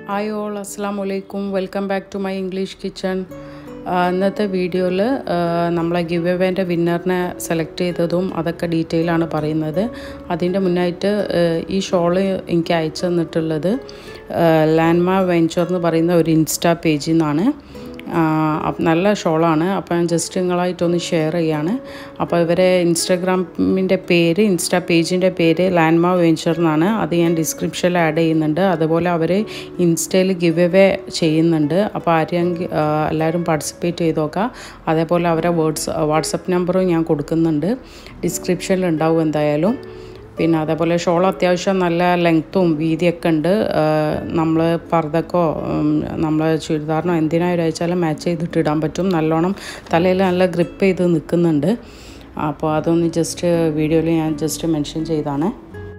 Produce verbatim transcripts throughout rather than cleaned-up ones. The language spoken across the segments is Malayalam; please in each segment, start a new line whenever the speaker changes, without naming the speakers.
Hi all, assalamu alaikum. Welcome back to my English kitchen. ഇന്നത്തെ വീഡിയോയിൽ നമ്മളെ ഗിവ് അവേൻ്റെ വിന്നറിനെ സെലക്ട് ചെയ്തതും അതൊക്കെ ഡീറ്റെയിൽ ആണ് പറയുന്നത്. അതിൻ്റെ മുന്നായിട്ട് ഈ ഷോള് എനിക്ക് അയച്ചു തന്നിട്ടുള്ളത് ലാൻമ വെഞ്ചർ എന്ന് പറയുന്ന ഒരു ഇൻസ്റ്റാ പേജിൽ നിന്നാണ്. നല്ല ഷോളാണ്. അപ്പോൾ ഞാൻ ജസ്റ്റ് നിങ്ങളായിട്ടൊന്ന് ഷെയർ ചെയ്യാണ്. അപ്പോൾ ഇവരെ ഇൻസ്റ്റാഗ്രാമിൻ്റെ പേര് ഇൻസ്റ്റാ പേജിൻ്റെ പേര് ലാൻമ വെഞ്ചർ എന്നാണ്. അത് ഞാൻ ഡിസ്ക്രിപ്ഷനിൽ ആഡ് ചെയ്യുന്നുണ്ട്. അതുപോലെ അവർ ഇൻസ്റ്റയിൽ ഗിവ് അവേ ചെയ്യുന്നുണ്ട്. അപ്പോൾ ആരെങ്കിലും എല്ലാവരും പാർട്ടിസിപ്പേറ്റ് ചെയ്ത് നോക്കാം. അതേപോലെ അവരെ വേർഡ്സ് വാട്സപ്പ് നമ്പറും ഞാൻ കൊടുക്കുന്നുണ്ട്, ഡിസ്ക്രിപ്ഷനിൽ ഉണ്ടാവും എന്തായാലും. പിന്നെ അതേപോലെ ഷോൾ അത്യാവശ്യം നല്ല ലെങ്ത്തും വീതിയൊക്കെ ഉണ്ട്. നമ്മൾ പർദ്ദക്കോ നമ്മൾ ചുരിദാറിനോ എന്തിനായാലും അയച്ചാലും മാച്ച് ചെയ്തിട്ട് ഇടാൻ പറ്റും. നല്ലോണം തലയിൽ നല്ല ഗ്രിപ്പ് ചെയ്ത് നിൽക്കുന്നുണ്ട്. അപ്പോൾ അതൊന്ന് ജസ്റ്റ് വീഡിയോയിൽ ഞാൻ ജസ്റ്റ് മെൻഷൻ ചെയ്താണ്.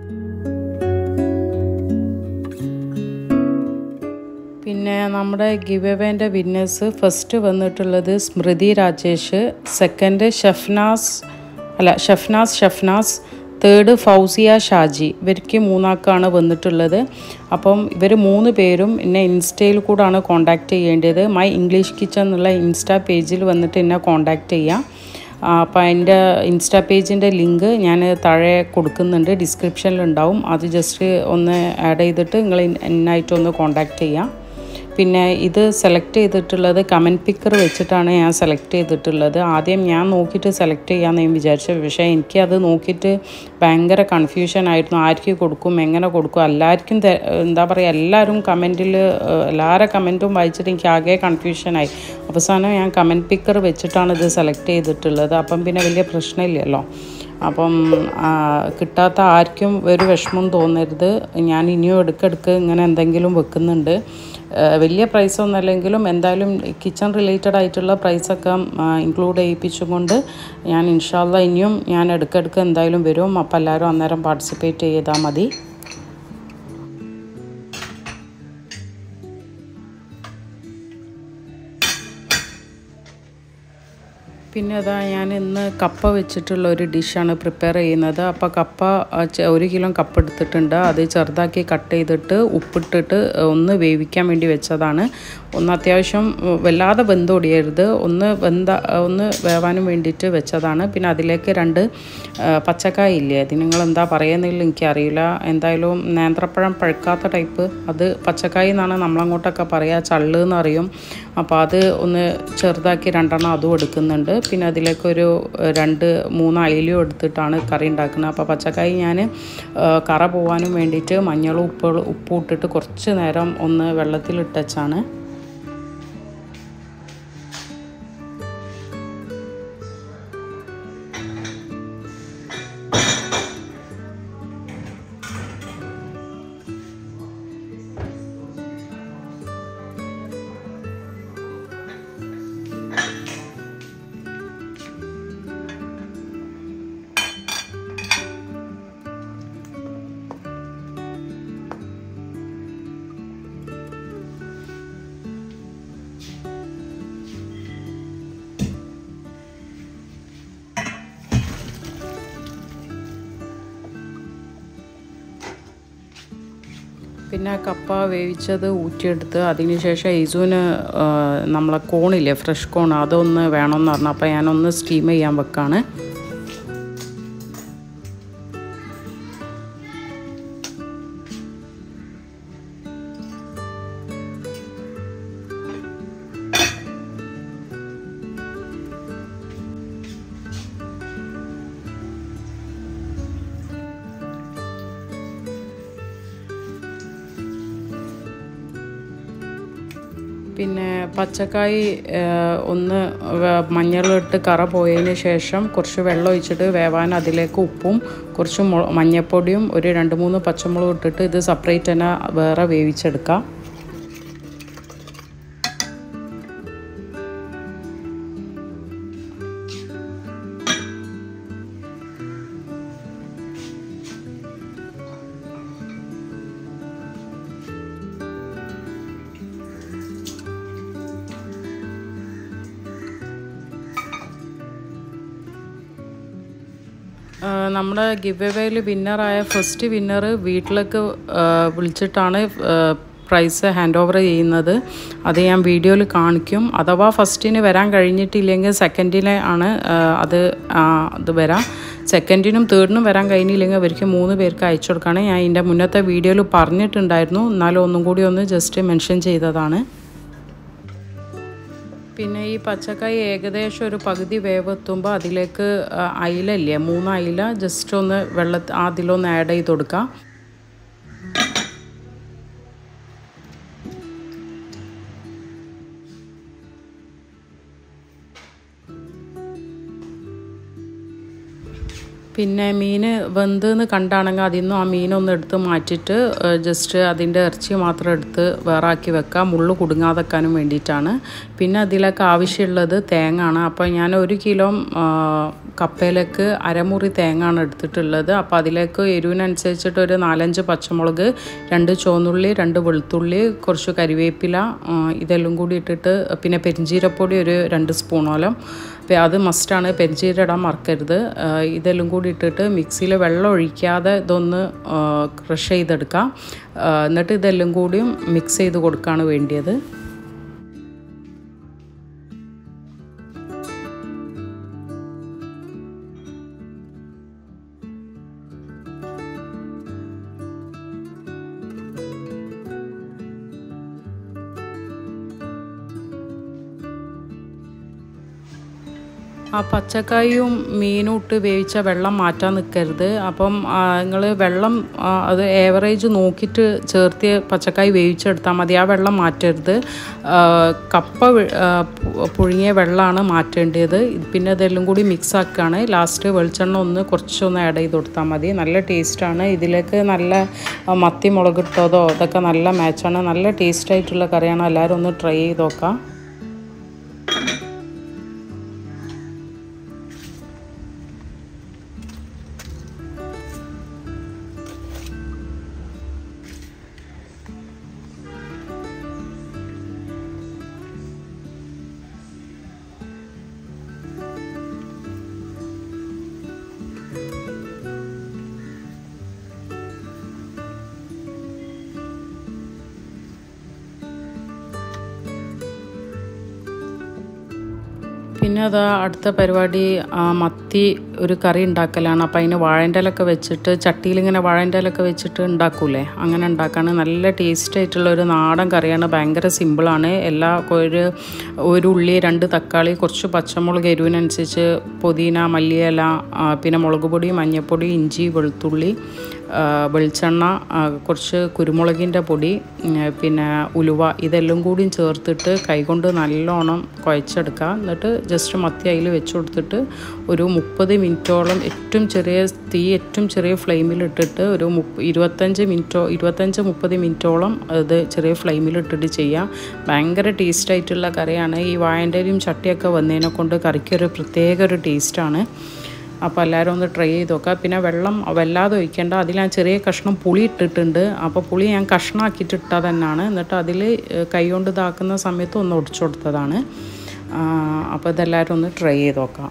പിന്നെ നമ്മുടെ ഗിവ് അവേൻ്റെ വിന്നേഴ്സ് ഫസ്റ്റ് വന്നിട്ടുള്ളത് സ്മൃതി രാജേഷ്, സെക്കൻഡ് ഷഫ്നാസ് അല്ല ഷഫ്നാസ് ഷഫ്നാസ് തേർഡ് ഫൗസിയ ഷാജി. ഇവർക്ക് മൂന്നാക്കാണ് വന്നിട്ടുള്ളത്. അപ്പം ഇവർ മൂന്ന് പേരും എന്നെ ഇൻസ്റ്റയിൽ കൂടാണ് കോൺടാക്റ്റ് ചെയ്യേണ്ടത്. മൈ ഇംഗ്ലീഷ് കിച്ചൺ എന്നുള്ള ഇൻസ്റ്റാ പേജിൽ വന്നിട്ട് എന്നെ കോൺടാക്റ്റ് ചെയ്യാം. അപ്പോൾ എൻ്റെ ഇൻസ്റ്റാ പേജിൻ്റെ ലിങ്ക് ഞാൻ താഴെ കൊടുക്കുന്നുണ്ട്, ഡിസ്ക്രിപ്ഷനിലുണ്ടാവും. അത് ജസ്റ്റ് ഒന്ന് ആഡ് ചെയ്തിട്ട് നിങ്ങൾ എന്നായിട്ടൊന്ന് കോൺടാക്റ്റ് ചെയ്യാം. പിന്നെ ഇത് സെലക്ട് ചെയ്തിട്ടുള്ളത് കമൻറ്റ് പിക്കർ വെച്ചിട്ടാണ് ഞാൻ സെലക്ട് ചെയ്തിട്ടുള്ളത്. ആദ്യം ഞാൻ നോക്കിയിട്ട് സെലക്ട് ചെയ്യാമെന്ന് ഞാൻ വിചാരിച്ചു. പക്ഷേ എനിക്കത് നോക്കിയിട്ട് ഭയങ്കര കൺഫ്യൂഷൻ ആയിരുന്നു. ആർക്ക് കൊടുക്കും, എങ്ങനെ കൊടുക്കും, എല്ലാവർക്കും എന്താ പറയുക, എല്ലാവരും കമൻറ്റിൽ എല്ലാവരുടെ കമൻറ്റും വായിച്ചിട്ട് എനിക്ക് ആകെ കൺഫ്യൂഷനായി. അവസാനം ഞാൻ കമൻറ്റ് പിക്കർ വെച്ചിട്ടാണ് ഇത് സെലക്ട് ചെയ്തിട്ടുള്ളത്. അപ്പം പിന്നെ വലിയ പ്രശ്നമില്ലല്ലോ. അപ്പം കിട്ടാത്ത ആർക്കും ഒരു വിഷമം തോന്നരുത്. ഞാൻ ഇനിയും എടുക്കെടുക്ക് ഇങ്ങനെ എന്തെങ്കിലും വെക്കുന്നുണ്ട്. വലിയ പ്രൈസൊന്നും അല്ലെങ്കിലും എന്തായാലും കിച്ചൺ റിലേറ്റഡ് ആയിട്ടുള്ള പ്രൈസൊക്കെ ഇൻക്ലൂഡ് ചെയ്യിപ്പിച്ചുകൊണ്ട് ഞാൻ ഇൻഷാ അല്ലാഹ് ഇനിയും ഞാൻ എടുക്കെടുക്ക് എന്തായാലും വരും. അപ്പോൾ എല്ലാവരും അന്നേരം പാർട്ടിസിപ്പേറ്റ് ചെയ്താൽ മതി. പിന്നെ അതാ ഞാൻ ഇന്ന് കപ്പ വെച്ചിട്ടുള്ള ഒരു ഡിഷാണ് പ്രിപ്പയർ ചെയ്യുന്നത്. അപ്പോൾ കപ്പ ഒരു കിലോ കപ്പ എടുത്തിട്ടുണ്ട്. അത് ചെറുതാക്കി കട്ട് ചെയ്തിട്ട് ഉപ്പിട്ടിട്ട് ഒന്ന് വേവിക്കാൻ വേണ്ടി വെച്ചതാണ്. ഒന്ന് അത്യാവശ്യം വല്ലാതെ വെന്തൊടിയരുത്, ഒന്ന് വെന്ത ഒന്ന് വേവാനും വേണ്ടിയിട്ട് വെച്ചതാണ്. പിന്നെ അതിലേക്ക് രണ്ട് പച്ചക്കായ ഇല്ലേ, അത് നിങ്ങൾ എന്താ പറയുന്നതിൽ എനിക്കറിയില്ല. എന്തായാലും നേന്ത്രപ്പഴം പഴുക്കാത്ത ടൈപ്പ്, അത് പച്ചക്കായ എന്നാണ് നമ്മളങ്ങോട്ടൊക്കെ പറയുക, ചള്ള് എന്നറിയും. അപ്പോൾ അത് ഒന്ന് ചെറുതാക്കി രണ്ടെണ്ണം അതും എടുക്കുന്നുണ്ട്. പിന്നെ അതിലേക്കൊരു രണ്ട് മൂന്ന് അയിലും എടുത്തിട്ടാണ് കറി ഉണ്ടാക്കുന്നത്. അപ്പോൾ പച്ചക്കായ ഞാൻ കറ പോകാനും വേണ്ടിയിട്ട് മഞ്ഞളും ഉപ്പ് ഉപ്പും ഇട്ടിട്ട് കുറച്ച് നേരം ഒന്ന് വെള്ളത്തിലിട്ടച്ചാണ്. പിന്നെ കപ്പ വേവിച്ചത് ഊറ്റിയെടുത്ത് അതിന് ശേഷം ഇസുവിന് നമ്മളെ കോണില്ലേ, ഫ്രഷ് കോൺ, അതൊന്ന് വേണമെന്ന് പറഞ്ഞു. അപ്പോൾ ഞാനൊന്ന് സ്റ്റീം ചെയ്യാൻ വെക്കാണ്. പിന്നെ പച്ചക്കായ് ഒന്ന് മഞ്ഞളിട്ട് കറ പോയതിന് ശേഷം കുറച്ച് വെള്ളം ഒഴിച്ചിട്ട് വേവാൻ അതിലേക്ക് ഉപ്പും കുറച്ച് മഞ്ഞൾപ്പൊടിയും ഒരു രണ്ട് മൂന്ന് പച്ചമുളകും ഇട്ടിട്ട് ഇത് സെപ്പറേറ്റ് തന്നെ വേറെ വേവിച്ചെടുക്കാം. നമ്മുടെ ഗിവ് അവേയിൽ വിന്നറായ ഫസ്റ്റ് വിന്നർ വീട്ടിലേക്ക് വിളിച്ചിട്ടാണ് പ്രൈസ് ഹാൻഡ് ഓവർ ചെയ്യുന്നത്. അത് ഞാൻ വീഡിയോയിൽ കാണിക്കും. അഥവാ ഫസ്റ്റിന് വരാൻ കഴിഞ്ഞിട്ടില്ലെങ്കിൽ സെക്കൻഡിലെ ആണ് അത് അത് വരാം. സെക്കൻഡിനും തേർഡിനും വരാൻ കഴിഞ്ഞില്ലെങ്കിൽ അവർക്ക് മൂന്ന് പേർക്ക് അയച്ചു കൊടുക്കുകയാണ്. ഞാൻ ഇതിൻ്റെ മുന്നത്തെ വീഡിയോയിൽ പറഞ്ഞിട്ടുണ്ടായിരുന്നു, എന്നാലും ഒന്നും കൂടി ഒന്ന് ജസ്റ്റ് മെൻഷൻ ചെയ്തതാണ്. പിന്നെ ഈ പച്ചക്കായ ഏകദേശം ഒരു പകുതി വേവെത്തുമ്പോൾ അതിലേക്ക് അയില ഇല്ലേ, മൂന്ന് അയില ജസ്റ്റ് ഒന്ന് വെള്ള അതിലൊന്ന് ആഡ് ചെയ്ത് കൊടുക്കാം. പിന്നെ മീൻ വെന്തെന്ന് കണ്ടാണെങ്കിൽ അതിൽ നിന്നും ആ മീനൊന്ന് എടുത്ത് മാറ്റിയിട്ട് ജസ്റ്റ് അതിൻ്റെ ഇറച്ചി മാത്രം എടുത്ത് വേറെ ആക്കി വെക്കാം, മുള്ളു കുടുങ്ങാതെക്കാനും വേണ്ടിയിട്ടാണ്. പിന്നെ അതിലേക്ക് ആവശ്യമുള്ളത് തേങ്ങ ആണ്. അപ്പോൾ ഞാൻ ഒരു കിലോ കപ്പയിലേക്ക് അരമുറി തേങ്ങ ആണ് എടുത്തിട്ടുള്ളത്. അപ്പോൾ അതിലേക്ക് എരിവിനനുസരിച്ചിട്ട് ഒരു നാലഞ്ച് പച്ചമുളക്, രണ്ട് ചുവന്നുള്ളി, രണ്ട് വെളുത്തുള്ളി, കുറച്ച് കരിവേപ്പില, ഇതെല്ലാം കൂടി ഇട്ടിട്ട് പിന്നെ പെരിഞ്ചീരപ്പൊടി ഒരു രണ്ട് സ്പൂണോളം, അത് മസ്റ്റാണ്, പെരിഞ്ചീരം ഇടാൻ മറക്കരുത്. ഇതെല്ലാം കൂടി ഇട്ടിട്ട് മിക്സിയിൽ വെള്ളം ഒഴിക്കാതെ ഇതൊന്ന് ക്രഷ് ചെയ്തെടുക്കാം. എന്നിട്ട് ഇതെല്ലാം കൂടിയും മിക്സ് ചെയ്ത് കൊടുക്കുകയാണ് വേണ്ടിയത്. ആ പച്ചക്കായും മീനും ഇട്ട് വേവിച്ച വെള്ളം മാറ്റാൻ നിൽക്കരുത്. അപ്പം നിങ്ങൾ വെള്ളം അത് ഏവറേജ് നോക്കിയിട്ട് ചേർത്ത് പച്ചക്കായ് വേവിച്ചെടുത്താൽ മതി, ആ വെള്ളം മാറ്റരുത്. കപ്പ പുഴുങ്ങിയ വെള്ളമാണ് മാറ്റേണ്ടത്. പിന്നെ ഇതെല്ലാം കൂടി മിക്സ് ആക്കുകയാണ്. ലാസ്റ്റ് വെളിച്ചെണ്ണ ഒന്ന് കുറച്ചൊന്ന് ആഡ് ചെയ്ത് കൊടുത്താൽ മതി. നല്ല ടേസ്റ്റാണ്. ഇതിലേക്ക് നല്ല മത്തി മുളകിട്ടതോ ഇതൊക്കെ നല്ല മാച്ചാണ്. നല്ല ടേസ്റ്റായിട്ടുള്ള കറിയാണ്. എല്ലാവരും ഒന്ന് ട്രൈ ചെയ്ത് നോക്കാം. പിന്നെ അത് അടുത്ത പരിപാടി മത്തി ഒരു കറി ഉണ്ടാക്കലാണ്. അപ്പോൾ അതിന് വാഴൻ്റെ ഇലയൊക്കെ വെച്ചിട്ട് ചട്ടിയിലിങ്ങനെ വാഴൻ്റെ ഇലയൊക്കെ വെച്ചിട്ട് ഉണ്ടാക്കൂലേ, അങ്ങനെ ഉണ്ടാക്കാണ്. നല്ല ടേസ്റ്റ് ആയിട്ടുള്ള ഒരു നാടൻ കറിയാണ്. ഭയങ്കര സിമ്പിളാണ്. എല്ലാ ഒരു ഒരു ഉള്ളി, രണ്ട് തക്കാളി, കുറച്ച് പച്ചമുളക് എരിവിനനുസരിച്ച്, പുതിന, മല്ലിയില, പിന്നെ മുളക് പൊടി, മഞ്ഞൾപ്പൊടി, ഇഞ്ചി, വെളുത്തുള്ളി, വെളിച്ചെണ്ണ, കുറച്ച് കുരുമുളകിൻ്റെ പൊടി, പിന്നെ ഉലുവ, ഇതെല്ലാം കൂടിയും ചേർത്തിട്ട് കൈകൊണ്ട് നല്ലോണം കുഴച്ചെടുക്കുക. എന്നിട്ട് ജസ്റ്റ് മത്തി അതിൽ വെച്ച് കൊടുത്തിട്ട് ഒരു മുപ്പത് മിനിറ്റോളം ഏറ്റവും ചെറിയ തീ ഏറ്റവും ചെറിയ ഫ്ലെയിമിൽ ഇട്ടിട്ട് ഒരു മുപ്പ ഇരുപത്തഞ്ച് മിനിറ്റോ ഇരുപത്തഞ്ച് മുപ്പത് മിനിറ്റോളം അത് ചെറിയ ഫ്ലെയിമിൽ ഇട്ടിട്ട് ചെയ്യാം. ഭയങ്കര ടേസ്റ്റായിട്ടുള്ള കറിയാണ്. ഈ വാഴൻ്റെയും ചട്ടിയൊക്കെ വന്നതിനെ കൊണ്ട് കറിക്കൊരു പ്രത്യേക ഒരു ടേസ്റ്റാണ്. അപ്പോൾ എല്ലാവരും ഒന്ന് ട്രൈ ചെയ്ത് നോക്കുക. പിന്നെ വെള്ളം വല്ലാതെ ഒഴിക്കേണ്ട. അതിൽ ഞാൻ ചെറിയ കഷ്ണം പുളി ഇട്ടിട്ടുണ്ട്. അപ്പോൾ പുളി ഞാൻ കഷ്ണമാക്കിയിട്ട് ഇട്ടാൽ തന്നെയാണ്. എന്നിട്ട് അതിൽ കൈ കൊണ്ട് ഇതാക്കുന്ന സമയത്ത് ഒന്ന് ഒടിച്ചു കൊടുത്തതാണ്. അപ്പോൾ ഇതെല്ലാവരും ഒന്ന് ട്രൈ ചെയ്ത് നോക്കാം.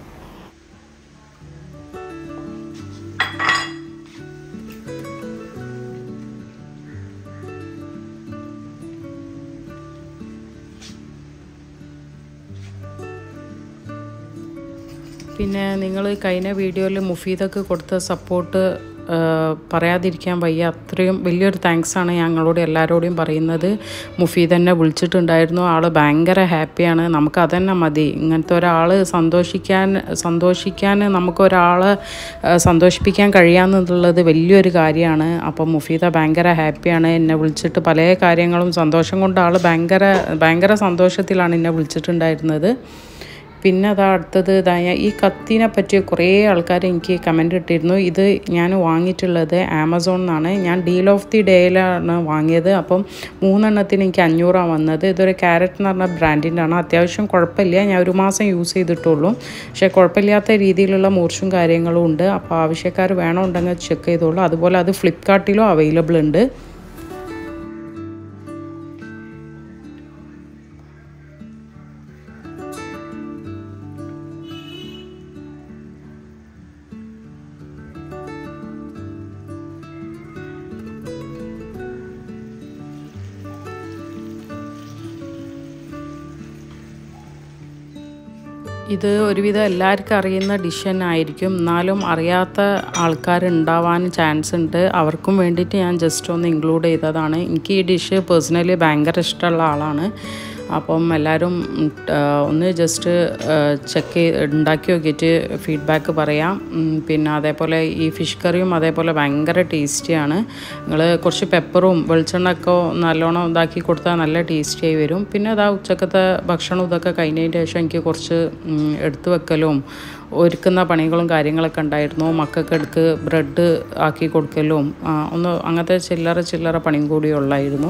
പിന്നെ നിങ്ങൾ കഴിഞ്ഞ വീഡിയോയിൽ മുഫീദക്ക് കൊടുത്ത സപ്പോർട്ട് പറയാതിരിക്കാൻ വയ്യ. അത്രയും വലിയൊരു താങ്ക്സാണ് ഞങ്ങളോട് എല്ലാവരോടും പറയുന്നത്. മുഫീദ് എന്നെ വിളിച്ചിട്ടുണ്ടായിരുന്നു. ആൾ ഭയങ്കര ഹാപ്പിയാണ്. നമുക്ക് അതന്നെ മതി. ഇങ്ങനത്തെ ഒരാൾ സന്തോഷിക്കാൻ സന്തോഷിക്കാൻ നമുക്കൊരാളെ സന്തോഷിപ്പിക്കാൻ കഴിയാമെന്നുള്ളത് വലിയൊരു കാര്യമാണ്. അപ്പം മുഫീദ ഭയങ്കര ഹാപ്പിയാണ്. എന്നെ വിളിച്ചിട്ട് പല കാര്യങ്ങളും സന്തോഷം കൊണ്ട് ആൾ ഭയങ്കര ഭയങ്കര സന്തോഷത്തിലാണ് എന്നെ വിളിച്ചിട്ടുണ്ടായിരുന്നത്. പിന്നെ അതാ അടുത്തത് ഇതാ ഈ കത്തിനെ പറ്റി കുറേ ആൾക്കാർ എനിക്ക് കമൻ്റ് ഇട്ടിരുന്നു. ഇത് ഞാൻ വാങ്ങിയിട്ടുള്ളത് ആമസോണിൽ നിന്നാണ്. ഞാൻ ഡീൽ ഓഫ് ദി ഡേയിലാണ് വാങ്ങിയത്. അപ്പം മൂന്നെണ്ണത്തിന് എനിക്ക് അഞ്ഞൂറാണ് വന്നത്. ഇതൊരു ക്യാരറ്റ് എന്ന് പറഞ്ഞ ബ്രാൻഡിൻ്റെ ആണ്. അത്യാവശ്യം കുഴപ്പമില്ല. ഞാൻ ഒരു മാസം യൂസ് ചെയ്തിട്ടുള്ളൂ. പക്ഷേ കുഴപ്പമില്ലാത്ത രീതിയിലുള്ള മൂർച്ചും കാര്യങ്ങളും ഉണ്ട്. അപ്പോൾ ആവശ്യക്കാർ വേണമെന്നുണ്ടെങ്കിൽ ചെക്ക് ചെയ്തോളൂ. അതുപോലെ അത് ഫ്ലിപ്കാർട്ടിലും അവൈലബിൾ ഉണ്ട്. ഇത് ഒരുവിധം എല്ലാവർക്കും അറിയുന്ന ഡിഷ് തന്നെ ആയിരിക്കും. എന്നാലും അറിയാത്ത ആൾക്കാരുണ്ടാവാൻ ചാൻസ് ഉണ്ട്. അവർക്കും വേണ്ടിയിട്ട് ഞാൻ ജസ്റ്റ് ഒന്ന് ഇൻക്ലൂഡ് ചെയ്തതാണ്. എനിക്ക് ഈ ഡിഷ് പേഴ്സണലി ഭയങ്കര ഇഷ്ടമുള്ള ആളാണ്. അപ്പം എല്ലാവരും ഒന്ന് ജസ്റ്റ് ചെക്ക് ചെയ്ത് ഉണ്ടാക്കി നോക്കിയിട്ട് ഫീഡ്ബാക്ക് പറയാം. പിന്നെ അതേപോലെ ഈ ഫിഷ് കറിയും അതേപോലെ ഭയങ്കര ടേസ്റ്റിയാണ്. നിങ്ങൾ കുറച്ച് പെപ്പറും വെളിച്ചെണ്ണയൊക്കെ നല്ലോണം ഇതാക്കി കൊടുത്താൽ നല്ല ടേസ്റ്റിയായി വരും. പിന്നെ അതാ ഉച്ചക്കത്തെ ഭക്ഷണം ഇതൊക്കെ കഴിഞ്ഞതിന് ശേഷം എനിക്ക് കുറച്ച് എടുത്തു വെക്കലും ഒരുക്കുന്ന പണികളും കാര്യങ്ങളൊക്കെ ഉണ്ടായിരുന്നു. മക്കൾക്ക് എടുക്ക് ബ്രെഡ് ആക്കി കൊടുക്കലും ഒന്ന് അങ്ങനത്തെ ചില്ലറ ചില്ലറ പണിയും കൂടി ഉള്ളായിരുന്നു.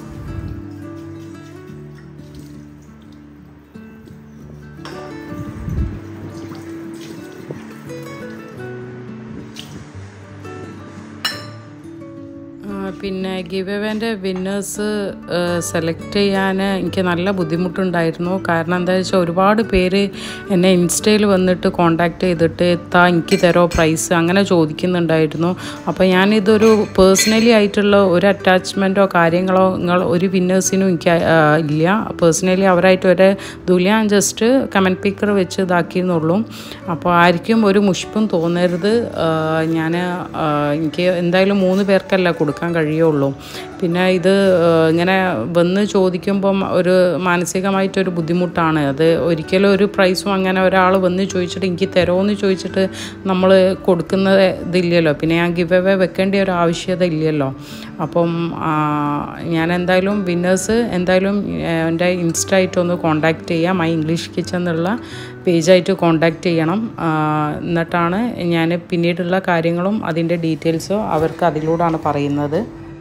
പിന്നെ ഗിവ് അവേൻ്റെ വിന്നേഴ്സ് സെലക്ട് ചെയ്യാൻ എനിക്ക് നല്ല ബുദ്ധിമുട്ടുണ്ടായിരുന്നു. കാരണം എന്താ വെച്ചാൽ ഒരുപാട് പേര് എന്നെ ഇൻസ്റ്റയിൽ വന്നിട്ട് കോണ്ടാക്ട് ചെയ്തിട്ട് താ എനിക്ക് തരോ പ്രൈസ് അങ്ങനെ ചോദിക്കുന്നുണ്ടായിരുന്നു. അപ്പോൾ ഞാനിതൊരു പേഴ്സണലി ആയിട്ടുള്ള ഒരു അറ്റാച്ച്മെൻറ്റോ കാര്യങ്ങളോ നിങ്ങൾ ഒരു വിന്നേഴ്സിനും എനിക്ക് ഇല്ല. പേഴ്സണലി അവരായിട്ട് ഒരു ഇതുമില്ല. ഞാൻ ജസ്റ്റ് കമൻറ്റ് പിക്കർ വെച്ച് ഇതാക്കിയെന്നുള്ളൂ. അപ്പോൾ ആർക്കും ഒരു മുഷ്പും തോന്നരുത്. ഞാൻ എനിക്ക് എന്തായാലും മൂന്ന് പേർക്കല്ല കൊടുക്കാൻ കഴിയുള്ളൂ. പിന്നെ ഇത് ഇങ്ങനെ വന്ന് ചോദിക്കുമ്പം ഒരു മാനസികമായിട്ടൊരു ബുദ്ധിമുട്ടാണ്. അത് ഒരിക്കലും ഒരു പ്രൈസും അങ്ങനെ ഒരാൾ വന്ന് ചോദിച്ചിട്ട് എനിക്ക് തരുമോയെന്ന് ചോദിച്ചിട്ട് നമ്മൾ കൊടുക്കുന്നത് ഇതില്ലല്ലോ. പിന്നെ ഞാൻ ഗിവ് അവേ വെക്കേണ്ട ഒരു ആവശ്യത ഇല്ലല്ലോ. അപ്പം ഞാൻ എന്തായാലും വിന്നേഴ്സ് എന്തായാലും എൻ്റെ ഇൻസ്റ്റ ആയിട്ടൊന്ന് കോണ്ടാക്ട് ചെയ്യാം. മൈ ഇംഗ്ലീഷ് കിച്ചൻ എന്നുള്ള പേജായിട്ട് കോണ്ടാക്ട് ചെയ്യണം. എന്നിട്ടാണ് ഞാൻ പിന്നീടുള്ള കാര്യങ്ങളും അതിൻ്റെ ഡീറ്റെയിൽസോ അവർക്ക് അതിലൂടെയാണ് പറയുന്നത്.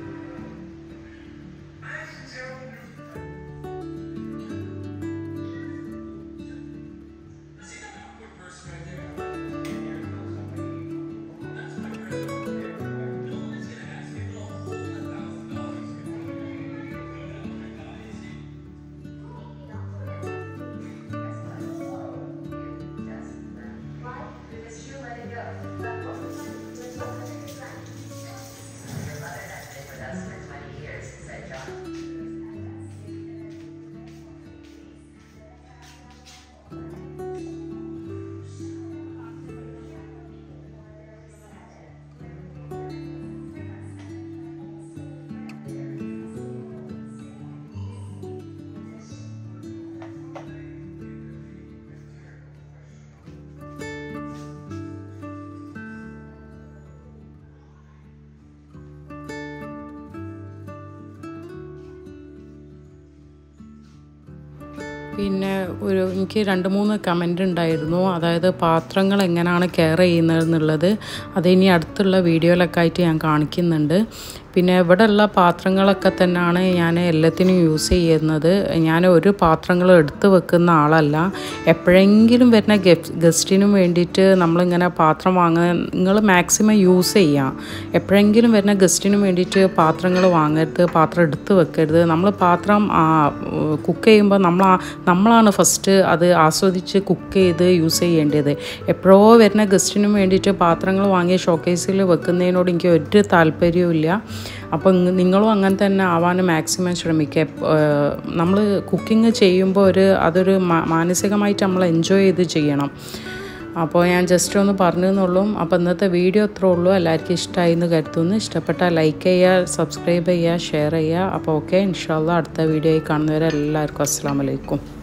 പിന്നെ ഒരു എനിക്ക് രണ്ട് മൂന്ന് കമൻ്റ് ഉണ്ടായിരുന്നു. അതായത് പാത്രങ്ങൾ എങ്ങനെയാണ് കെയർ ചെയ്യുന്നതെന്നുള്ളത്. അതിനി അടുത്തുള്ള വീഡിയോയിലൊക്കെ ആയിട്ട് ഞാൻ കാണിക്കുന്നുണ്ട്. പിന്നെ ഇവിടെയുള്ള പാത്രങ്ങളൊക്കെ തന്നെയാണ് ഞാൻ എല്ലാത്തിനും യൂസ് ചെയ്യുന്നത്. ഞാൻ ഒരു പാത്രങ്ങളും എടുത്ത് വെക്കുന്ന ആളല്ല. എപ്പോഴെങ്കിലും വരുന്ന ഗെഫ് ഗസ്റ്റിനും വേണ്ടിയിട്ട് നമ്മളിങ്ങനെ പാത്രം വാങ്ങുക നിങ്ങൾ മാക്സിമം യൂസ് ചെയ്യുക. എപ്പോഴെങ്കിലും വരുന്ന ഗസ്റ്റിനും വേണ്ടിയിട്ട് പാത്രങ്ങൾ വാങ്ങരുത്, പാത്രം എടുത്ത് വെക്കരുത്. നമ്മൾ പാത്രം കുക്ക് ചെയ്യുമ്പോൾ നമ്മൾ നമ്മളാണ് ഫസ്റ്റ് അത് ആസ്വദിച്ച് കുക്ക് ചെയ്ത് യൂസ് ചെയ്യേണ്ടത്. എപ്പോഴോ വരുന്ന ഗസ്റ്റിനും വേണ്ടിയിട്ട് പാത്രങ്ങൾ വാങ്ങി ഷോക്കേസിൽ വെക്കുന്നതിനോട് എനിക്ക് ഒരു താല്പര്യവും ഇല്ല. അപ്പം നിങ്ങളും അങ്ങനെ തന്നെ ആവാൻ മാക്സിമം ശ്രമിക്കുക. നമ്മൾ കുക്കിംഗ് ചെയ്യുമ്പോൾ ഒരു അതൊരു മാനസികമായിട്ട് നമ്മൾ എൻജോയ് ചെയ്ത് ചെയ്യണം. അപ്പോൾ ഞാൻ ജസ്റ്റ് ഒന്ന് പറഞ്ഞെന്നുള്ളൂ. അപ്പോൾ ഇന്നത്തെ വീഡിയോ അത്രേ ഉള്ളൂ. എല്ലാവർക്കും ഇഷ്ടമായി എന്ന് കരുതുന്നു. ഇഷ്ടപ്പെട്ടാൽ ലൈക്ക് ചെയ്യുക, സബ്സ്ക്രൈബ് ചെയ്യുക, ഷെയർ ചെയ്യുക. അപ്പോൾ ഓക്കെ, ഇൻഷാ അല്ലാഹ് അടുത്ത വീഡിയോയിൽ കാണുന്നവരെ എല്ലാവർക്കും അസ്സലാമു അലൈക്കും.